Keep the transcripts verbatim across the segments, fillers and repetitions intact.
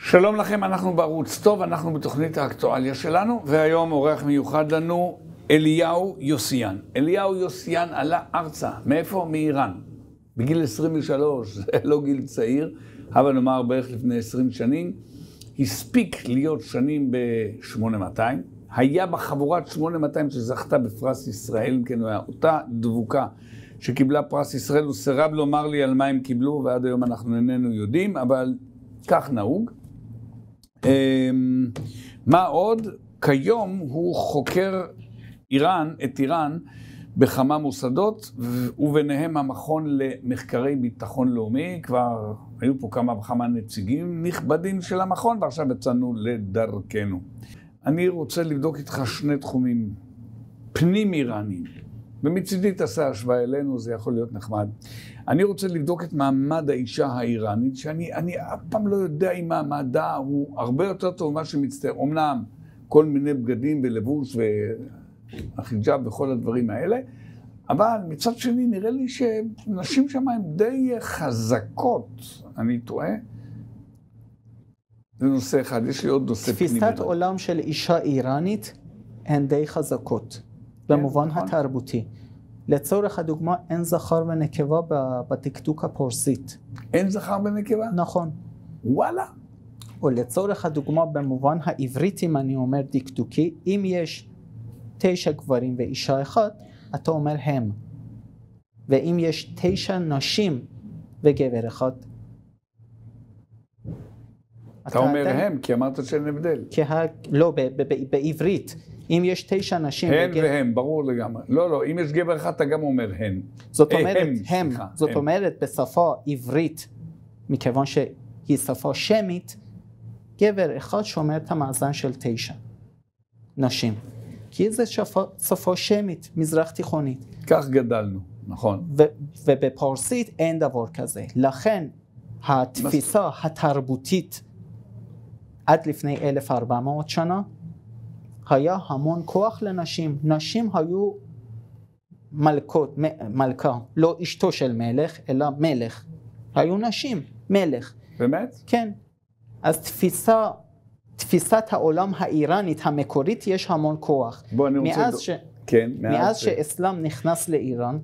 שלום לכם, אנחנו בערוץ טוב, אנחנו בתוכנית האקטואליה שלנו, והיום אורח מיוחד לנו אליהו יוסיאן. אליהו יוסיאן עלה ארצה, מאיפה? מאיראן. בגיל עשרים ושלוש, זה לא גיל צעיר, אבל נאמר בערך לפני עשרים שנים, הספיק להיות שנים ב-שמונה מאתיים, היה בחבורת שמונה מאתיים שזכתה בפרס ישראל, כן, הוא היה אותה דבוקה שקיבלה פרס ישראל, הוא סירב לומר לי על מה הם קיבלו, ועד היום אנחנו איננו יודעים, אבל כך נהוג. מה עוד? כיום הוא חוקר איראן, את איראן בכמה מוסדות, וביניהם המכון למחקרי ביטחון לאומי. כבר היו פה כמה וכמה נציגים נכבדים של המכון, ועכשיו יצאנו לדרכנו. אני רוצה לבדוק איתך שני תחומים פנים איראניים, ומצידי תעשה השוואה אלינו, זה יכול להיות נחמד. אני רוצה לבדוק את מעמד האישה האיראנית, שאני אני אף פעם לא יודע אם מעמדה הוא הרבה יותר טוב ממה שמצטער. אמנם כל מיני בגדים ולבוש והחיג'אב וכל הדברים האלה, אבל מצד שני נראה לי שנשים שם הן די חזקות. אני טועה? זה נושא אחד, יש לי עוד נושא פנימי. תפיסת עולם של אישה איראנית הן די חזקות, במובן התרבותי. לצורך הדוגמה, אין זכר ונקבה בדקדוק הפרסית. אין זכר ונקבה? נכון. וואלה. או לצורך הדוגמה, במובן העברית, אם אני אומר דקדוקי, אם יש תשע גברים ואישה אחת, אתה אומר הם. ואם יש תשע נשים וגבר אחד, אתה אומר הם, כי אמרת שאין הבדל. לא, בעברית. אם יש תשע נשים... הן והם, ברור לגמרי. לא, לא, אם יש גבר אחד, אתה גם אומר הן. זאת אומרת, הם. זאת אומרת, בשפה עברית, מכיוון שהיא שפה שמית, גבר אחד שומר את המאזן של תשע נשים. כי זו שפה שמית, מזרח תיכונית. כך גדלנו, נכון. ובפרסית אין דבר כזה. לכן, התפיסה התרבותית עד לפני אלף וארבע מאות שנה, היה המון כוח לנשים. נשים היו מלכות, מלכה, לא אשתו של מלך, אלא מלך. היו נשים, מלך. באמת? כן. אז תפיסה, תפיסת העולם האיראנית המקורית, יש המון כוח. בוא, אני רוצה... מאז, ש... כן, מאז ש... שאסלאם נכנס לאיראן,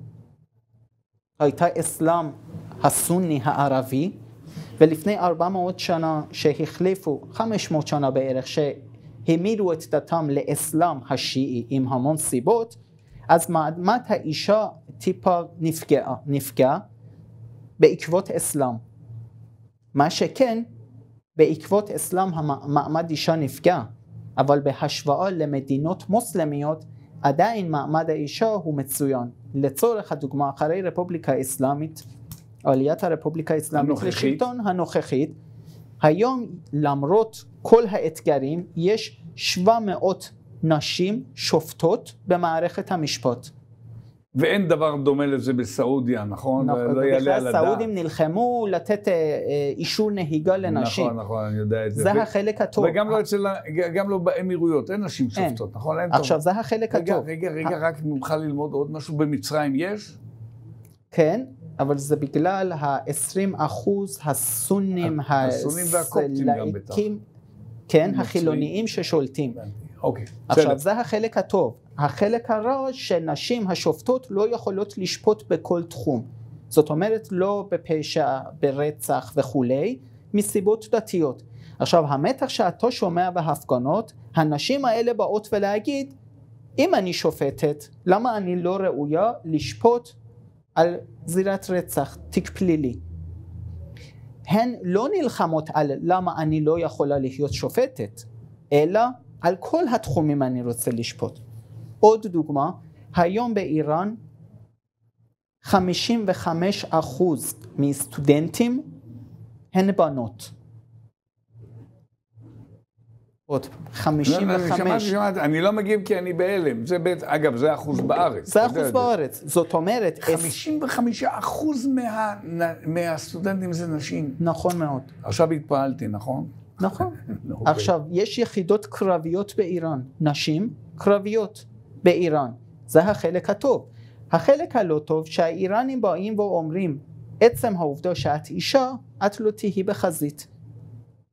הייתה אסלאם הסוני הערבי, ולפני ארבע מאות שנה שהחליפו, חמש מאות שנה בערך, שהמירו את דתם לאסלאם השיעי עם המון סיבות, אז מעמד האישה טיפה נפגע, נפגע בעקבות אסלאם. מה שכן, בעקבות אסלאם המעמד אישה נפגע, אבל בהשוואה למדינות מוסלמיות, עדיין מעמד האישה הוא מצוין. לצורך הדוגמה, אחרי רפובליקה האסלאמית, עליית הרפובליקה האסלאמית לשלטון הנוכחית, היום למרות כל האתגרים, יש שבע מאות נשים שופטות במערכת המשפט. ואין דבר דומה לזה בסעודיה, נכון? נכון, ובכלל סעודים נלחמו לתת אישור נהיגה לנשים. נכון, נכון, אני יודע את זה. זה החלק הטוב. וגם לא אצל, גם לא באמירויות, אין נשים שופטות, נכון? עכשיו, זה החלק הטוב. רגע, רגע, רק ממך ללמוד עוד משהו, במצרים יש? כן, אבל זה בגלל ה-עשרים אחוז הסונים, הסונים והקופטים גם בטח. כן, החילוניים ששולטים. אוקיי. עכשיו, זה החלק הטוב. החלק הרע שנשים השופטות לא יכולות לשפוט בכל תחום. זאת אומרת, לא בפשע, ברצח וכולי, מסיבות דתיות. עכשיו, המתח שאתה שומע בהפגנות, הנשים האלה באות ולהגיד, אם אני שופטת, למה אני לא ראויה לשפוט על זירת רצח, תיק פלילי? הן לא נלחמות על למה אני לא יכולה להיות שופטת, אלא על כל התחומים אני רוצה לשפוט. עוד דוגמה, היום באיראן חמישים וחמישה אחוז מסטודנטים הן בנות. עוד חמישים וחמש. אני לא מגיב כי אני בהלם. זה בית, אגב, זה אחוז בארץ. זה אחוז בארץ. זאת אומרת... חמישים וחמישה אחוז מהסטודנטים זה נשים. נכון מאוד. עכשיו התפעלתי, נכון? נכון. עכשיו, יש יחידות קרביות באיראן. נשים קרביות באיראן. זה החלק הטוב. החלק הלא טוב שהאיראנים באים ואומרים, עצם העובדה שאת אישה, את לא תהי בחזית.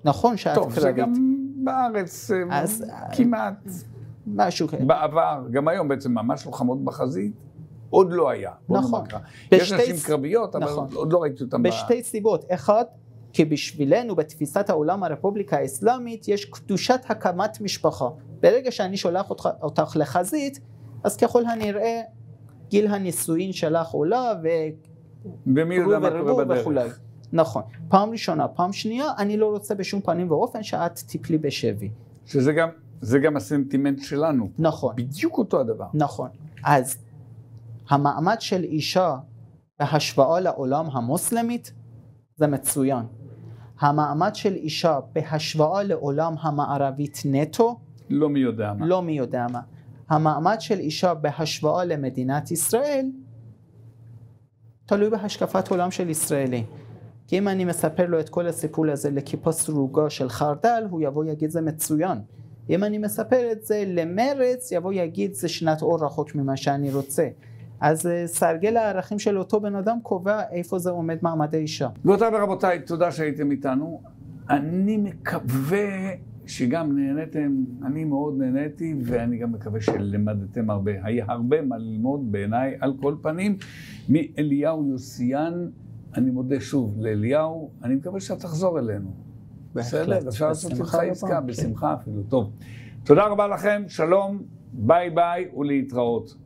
נכון שאת טוב, קרבית. זה גם בארץ אז, כמעט, משהו כזה. בעבר, גם היום בעצם ממש לוחמות בחזית, עוד לא היה. נכון. יש נשים קרביות, אבל נכון. עוד לא ראיתי אותם. בשתי סיבות. אחד, כי בשבילנו, בתפיסת העולם הרפובליקה האסלאמית, יש קדושת הקמת משפחה. ברגע שאני שולח אותך, אותך לחזית, אז ככל הנראה, גיל הנישואין שלך עולה, ו... ומי יודע מה קורה בדרך. נכון. פעם ראשונה, פעם שנייה, אני לא רוצה בשום פנים ואופן שאת תיפלי בשבי. שזה גם, זה גם הסנטימנט שלנו. נכון. בדיוק אותו הדבר. נכון. אז המעמד של אישה בהשוואה לעולם המוסלמית זה מצוין. המעמד של אישה בהשוואה לעולם המערבית נטו לא מי יודע מה. לא מי יודע מה. המעמד של אישה בהשוואה למדינת ישראל תלוי בהשקפת עולם של ישראלי. כי אם אני מספר לו את כל הסיפור הזה לכיפה סרוגה של חרדל, הוא יבוא יגיד זה מצוין. אם אני מספר את זה למרץ, יבוא יגיד זה שנת אור רחוק ממה שאני רוצה. אז סרגל הערכים של אותו בן אדם קובע איפה זה עומד מעמד האישה. גבירותיי ורבותיי, תודה שהייתם איתנו. אני מקווה שגם נהניתם, אני מאוד נהניתי, ואני גם מקווה שלמדתם הרבה. היה הרבה מה ללמוד בעיניי על כל פנים מאליהו יוסיאן. אני מודה שוב לאליהו, אני מקווה שאתה תחזור אלינו. בסדר, אפשר לעשות איתך עסקה, בשמחה אפילו. טוב, תודה רבה לכם, שלום, ביי ביי ולהתראות.